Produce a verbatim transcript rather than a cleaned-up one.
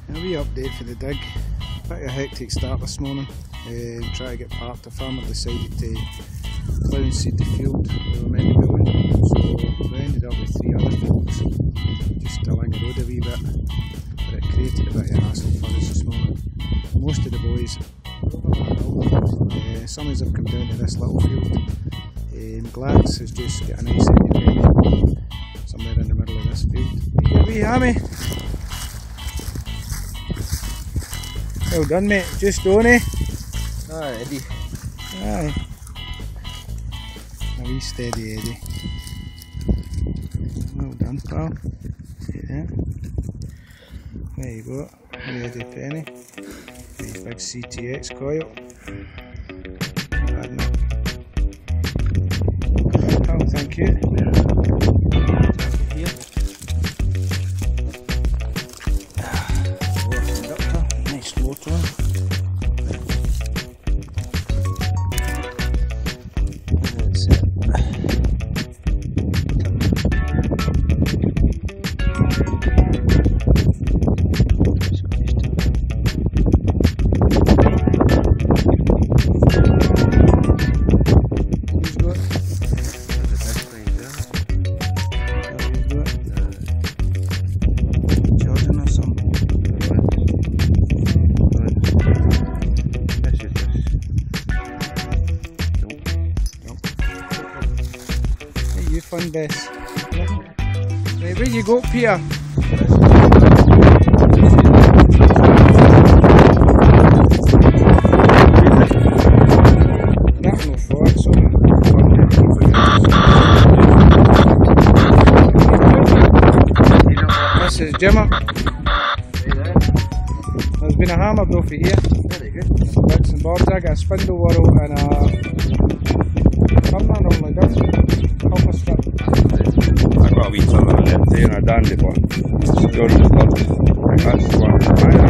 A wee update for the dig. Bit of a hectic start this morning. Um, try to get parked. The farmer decided to clown seed the field we were meant to be on, so we ended up with three other folks just along the road a wee bit, but it created a bit of hassle for us this morning. Most of the boys, uh, some of them have come down to this little field. Um, Gladys has just got a nice area somewhere in the middle of this field. Wee hammy! Well done, mate. Just on, eh? Aye, Eddie. Aye. A wee steady Eddie. Well done, pal. See that? There you go. Eddie Penny. Wee big C T X coil. Bad enough. Pal, thank you. Here. Nice motor. That's it. You fun best. Right, where you go, Peter? That no fault, so this is Jimmer. There's been a hammer though for here. Very good. Bits and bobs. I got a spindle whirl and a turner normally does. Half a strip. I got a wee turner in there and a dandy one. Jordan's third. That's the one.